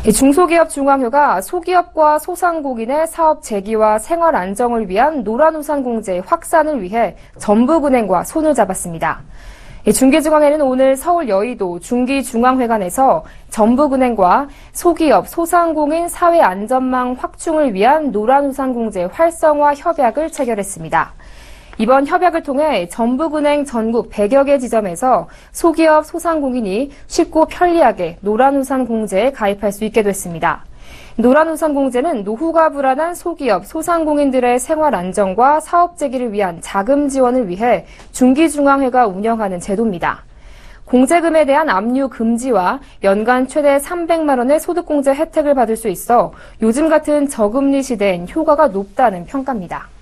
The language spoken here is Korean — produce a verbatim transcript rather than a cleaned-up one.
중소기업 중앙회가 소기업과 소상공인의 사업 재기와 생활 안정을 위한 노란우산공제 확산을 위해 전북은행과 손을 잡았습니다. 중기중앙회는 오늘 서울 여의도 중기중앙회관에서 전북은행과 소기업, 소상공인 사회 안전망 확충을 위한 노란우산공제 활성화 협약을 체결했습니다. 이번 협약을 통해 전북은행 전국 백여 개 지점에서 소기업, 소상공인이 쉽고 편리하게 노란우산 공제에 가입할 수 있게 됐습니다. 노란우산 공제는 노후가 불안한 소기업, 소상공인들의 생활 안정과 사업 재기를 위한 자금 지원을 위해 중기중앙회가 운영하는 제도입니다. 공제금에 대한 압류 금지와 연간 최대 삼백만 원의 소득공제 혜택을 받을 수 있어 요즘 같은 저금리 시대엔 효과가 높다는 평가입니다.